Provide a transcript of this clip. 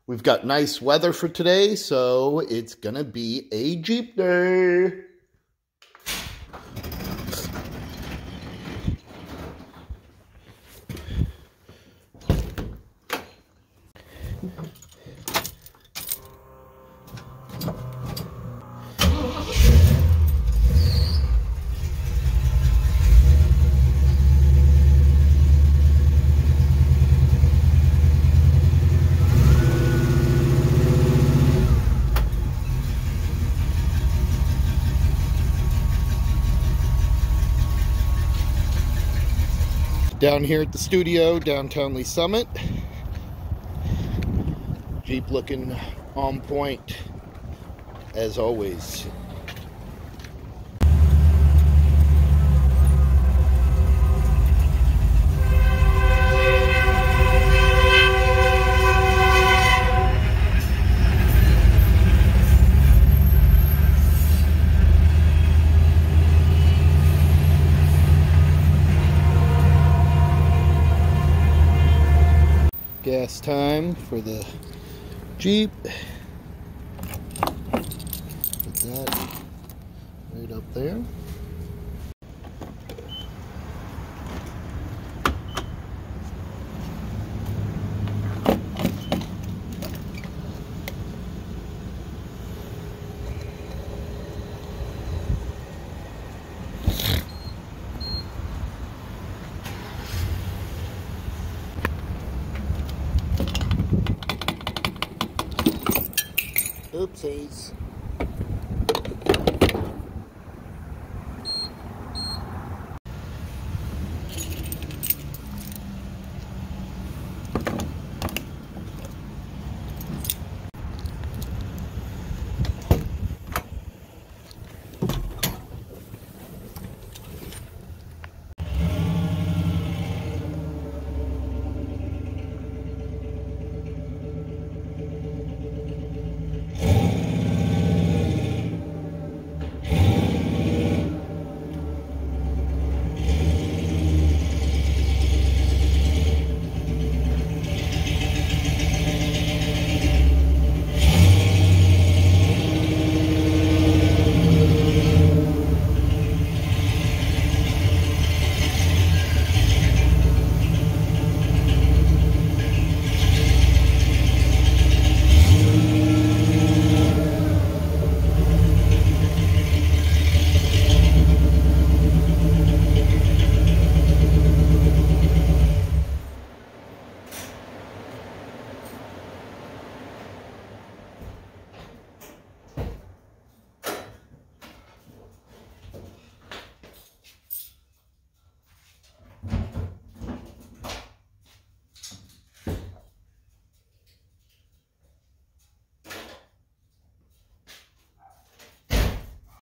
We've got nice weather for today, so it's gonna be a Jeep day. Down here at the studio, downtown Lee Summit. Jeep looking on point, as always. Gas time for the Jeep. Put that right up there. Oopsies.